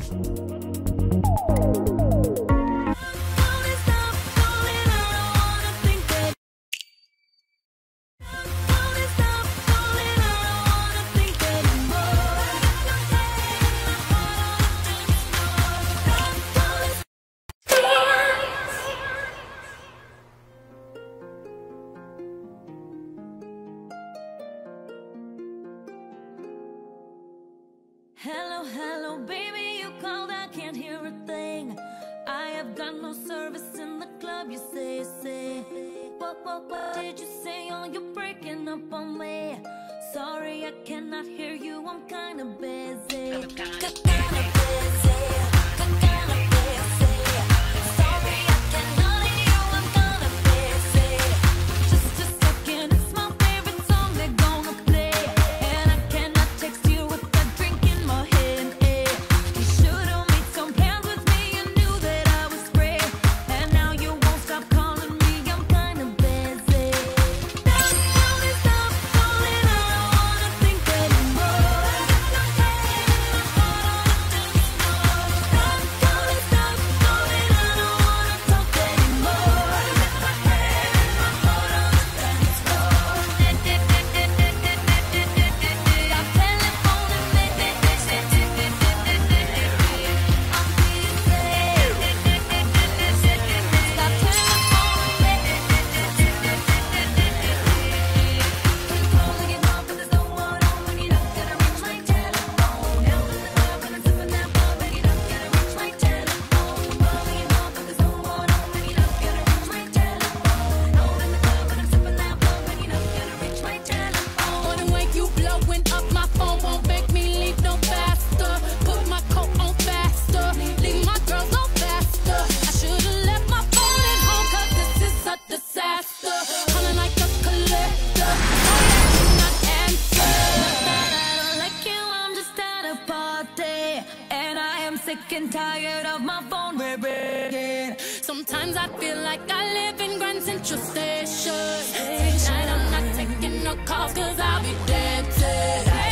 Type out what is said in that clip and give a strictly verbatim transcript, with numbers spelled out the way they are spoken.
Hello, hello, baby, you called, I can't hear a thing. I have got no service in the club, you say, say. What, what, what did you say? Oh, you're breaking up on me. Sorry, I cannot hear you, I'm kinda busy. I'm kinda busy. Sick and tired of my phone ringing. Sometimes I feel like I live in Grand Central Station. Tonight I'm not taking no calls cause I'll be dead.